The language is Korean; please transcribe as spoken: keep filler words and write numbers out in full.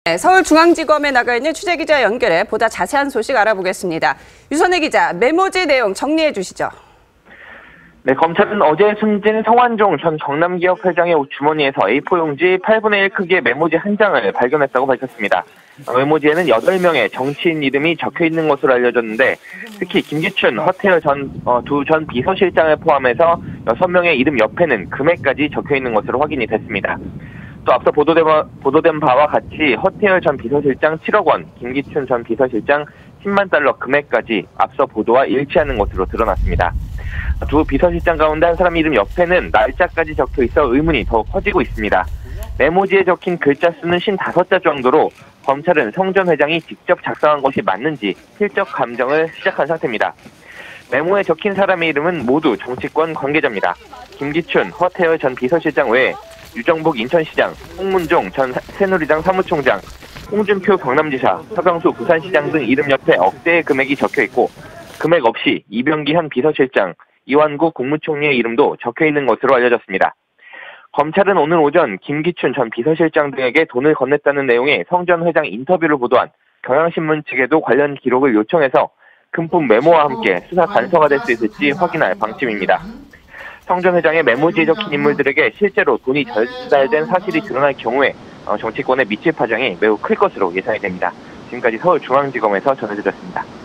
네, 서울중앙지검에 나가 있는 취재기자 연결해 보다 자세한 소식 알아보겠습니다. 유선혜 기자, 메모지 내용 정리해 주시죠. 네, 검찰은 어제 숨진 성완종 전 경남기업회장의 주머니에서 에이포 용지 팔분의 일 크기의 메모지 한 장을 발견했다고 밝혔습니다. 메모지에는 여덟 명의 정치인 이름이 적혀있는 것으로 알려졌는데 특히 김기춘, 허태열 전, 어, 두 전 비서실장을 포함해서 여섯 명의 이름 옆에는 금액까지 적혀있는 것으로 확인이 됐습니다. 또 앞서 보도된, 보도된 바와 같이 허태열 전 비서실장 칠억 원, 김기춘 전 비서실장 십만 달러 금액까지 앞서 보도와 일치하는 것으로 드러났습니다. 두 비서실장 가운데 한 사람 이름 옆에는 날짜까지 적혀있어 의문이 더욱 커지고 있습니다. 메모지에 적힌 글자 수는 오십오 자 정도로 검찰은 성 전 회장이 직접 작성한 것이 맞는지 실적 감정을 시작한 상태입니다. 메모에 적힌 사람의 이름은 모두 정치권 관계자입니다. 김기춘, 허태열 전 비서실장 외에 유정복 인천시장, 홍문종 전 새누리당 사무총장, 홍준표 경남지사, 서병수 부산시장 등 이름 옆에 억대의 금액이 적혀있고 금액 없이 이병기 현 비서실장, 이완구 국무총리의 이름도 적혀있는 것으로 알려졌습니다. 검찰은 오늘 오전 김기춘 전 비서실장 등에게 돈을 건넸다는 내용의 성 전 회장 인터뷰를 보도한 경향신문 측에도 관련 기록을 요청해서 금품 메모와 함께 수사 단서가 될 수 있을지 확인할 방침입니다. 성 전 회장의 메모지에 적힌 인물들에게 실제로 돈이 전달된 사실이 드러날 경우에 정치권에 미칠 파장이 매우 클 것으로 예상이 됩니다. 지금까지 서울중앙지검에서 전해드렸습니다.